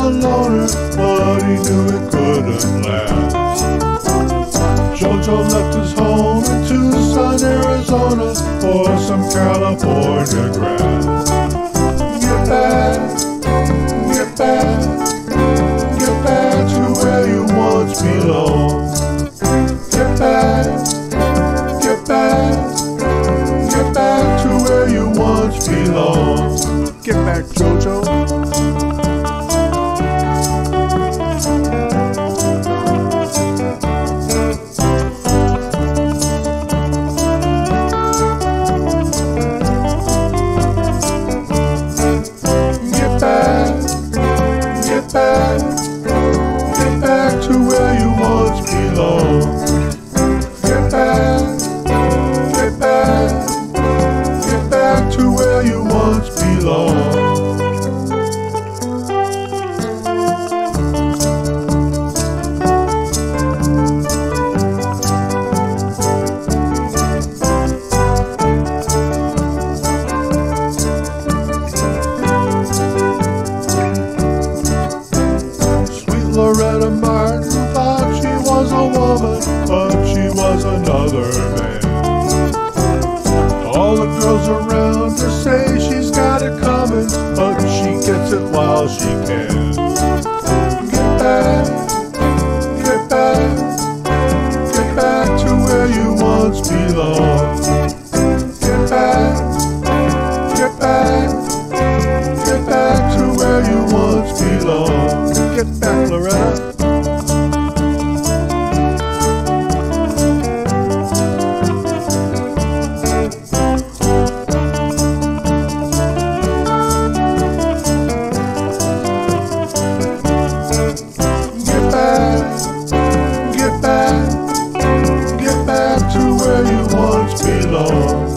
a loner, but he knew it couldn't last. Jojo left his home in Tucson, Arizona, for some California grass. Get back, get back, get back to where you once belonged. Get back, get back, get back to where you once belonged. Get back, Jojo. Get back, get back, get back to where you once belonged. Get back, get back, get back to where you once belonged. Loretta Martin thought she was a woman, but she was another man. All the girls around her say she's got it coming, but she gets it while she can. Get back, get back, get back to where you once belonged. Get back, get back, get back to where you once belonged. Get back, Loretta. Get back, get back, get back to where you once belonged.